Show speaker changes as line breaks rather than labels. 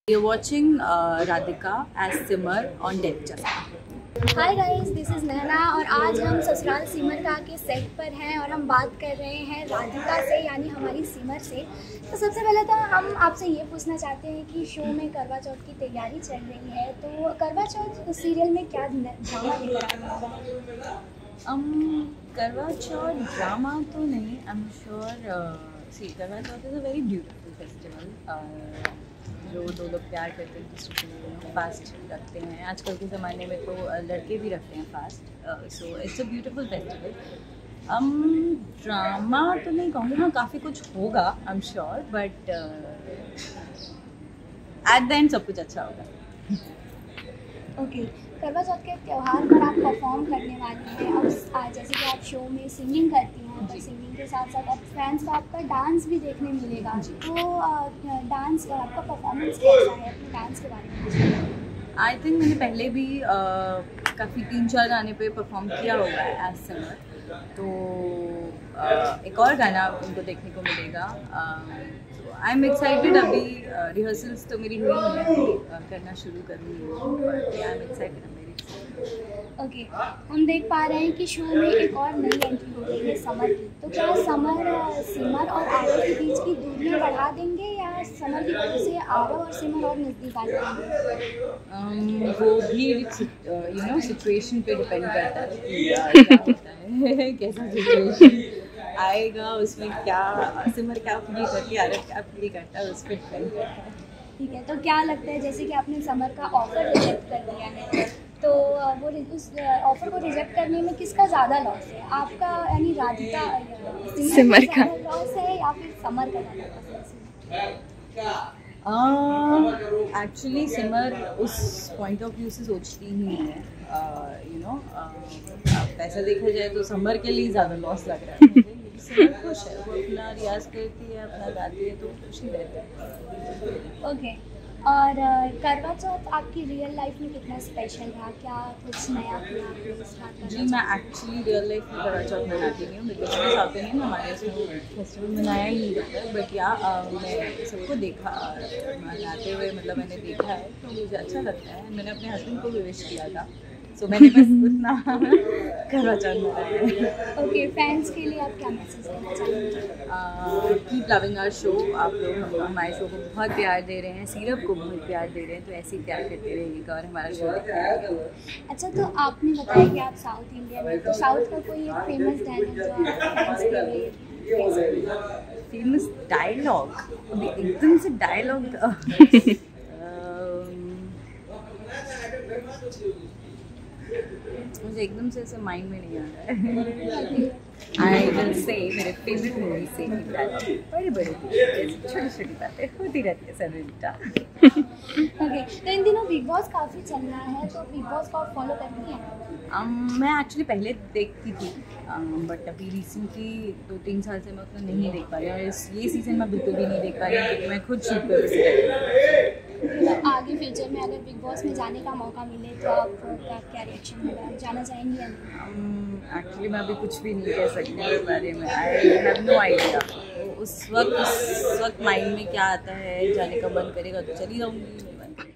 You're watching Radhika as Simar on Dev Chasa.
Hi guys, this is Naina और आज हम ससुराल सिमर का के सेट पर हैं और हम बात कर रहे हैं राधिका से, यानी हमारी सिमर से। तो सबसे पहले तो हम आपसे ये पूछना चाहते हैं कि शो में करवा चौथ की तैयारी चल रही है, तो करवा चौथ सीरियल में क्या ड्रामा लेकर आए हैं?
करवा चौथ ड्रामा तो नहीं, आई am sure. See Karwa Chauth is a very beautiful festival. जो दो लोग प्यार करते हैं दूसरे को फास्ट रखते हैं। आजकल के ज़माने में तो लड़के भी रखते हैं fast, so it's a beautiful festival. Drama तो नहीं कहूँगी, हाँ काफ़ी कुछ होगा I am sure, but at the end सब कुछ अच्छा होगा।
ओके, करवा चौथ के त्यौहार पर आप परफॉर्म करने वाली हैं। अब जैसे कि आप शो में सिंगिंग करती हैं, तो सिंगिंग के साथ साथ अब फैंस को आपका डांस भी देखने मिलेगा। तो डांस और आपका परफॉर्मेंस कैसा है? अपने डांस के बारे में
आई थिंक मैंने पहले भी काफ़ी 3-4 गाने पे परफॉर्म किया होगा एज सिमर, तो एक और गाना उनको देखने को मिलेगा। I am excited. अभी रिहर्सल्स तो मेरी हुई नहीं है, करना शुरू कर रही हूँ, but I am excited.
Okay, हम देख पा रहे हैं कि शो में एक और नई एंट्री हो गई है समर की। तो क्या सिमर और आरव के बीच की दूरियां बढ़ा देंगे या समर की वजह से आरव और सिमर और नज़दीक आ जाएंगे?
वो भी सिचुएशन पे डिपेंड करता है कि क्या होता है कैसा सिचुएशन आएगा, उसमें क्या सिमर क्या फील करती है, आरव क्या फील करता है, उस पर डिपेंड करता है।
ठीक है, तो क्या लगता है जैसे कि आपने समर का ऑफर रिजेक्ट कर दिया है, तो वो उस ऑफर को रिजेक्ट करने में किसका ज़्यादा लॉस है? आपका यानी राधिका सिमर का लॉस है या फिर समर का ज़्यादा लॉस है?
एक्चुअली सिमर उस पॉइंट ऑफ व्यू से सोचती ही नहीं है। पैसा देखा जाए तो समर के लिए ज़्यादा लॉस लग रहा है मुझे। सिमर खुश है, वो अपना रियाज करती है, अपना गाती है, तो खुश ही रहती है।
ओके, और करवा चौथ आपकी रियल लाइफ में कितना स्पेशल रहा? क्या कुछ नया किया आपने इस बार? जी,
मैं एक्चुअली रियल लाइफ में करवा चौथ मनाती नहीं हूँ, बिकॉज मैं साउथ इंडियन, हमारे इसमें फेस्टिवल मनाया ही नहीं जाता है। बट या मैं सबको देखा मनाते हुए, मतलब मैंने देखा है, तो मुझे अच्छा लगता है। मैंने अपने हस्बैंड को भी विश किया था, सो मैंने बस उतना करवा चौथ मनाया है।
ओके, फैंस के लिए आप क्या मैसेज देना चाहेंगे?
Keep loving our show. आप लोग हमारे शो को बहुत प्यार दे रहे हैं, सीरप को बहुत प्यार दे रहे हैं, तो ऐसे ही प्यार करते रहिएगा और हमारा शो देखते रहिएगा।
अच्छा, तो आपने बताया कि आप साउथ इंडियन हैं, तो साउथ का कोई एक फेमस डायलॉग जो आप फैंस के लिए?
फेमस डायलॉग अभी एकदम से डायलॉग मुझे एकदम से ऐसे माइंड में नहीं आ रहा है। आई विल से मेरे फेवरेट मूवी से बड़ी बड़ी छोटी छोटी बातें होती रहती है सर।
ओके, तो इन दिनों बिग बॉस काफ़ी चल रहा है, तो बिग बॉस को आप फॉलो करती हैं?
मैं एक्चुअली पहले देखती थी, बट अभी रिसेंटली 2-3 साल से मैं उतना नहीं देख पा रही हूँ, और ये सीज़न मैं बिल्कुल भी नहीं देख पा रही हूँ क्योंकि मैं खुद शूट कर रही हूँ।
मतलब आगे फ्यूचर में अगर बिग बॉस में जाने का मौका मिले तो आपका क्या रिएक्शन होगा? आप जाना चाहेंगी या नहीं?
एक्चुअली मैं अभी कुछ भी नहीं कह सकती इस बारे में। I have no idea. उस वक्त माइंड में क्या आता है, जाने का मन करेगा तो चली जाऊँगी।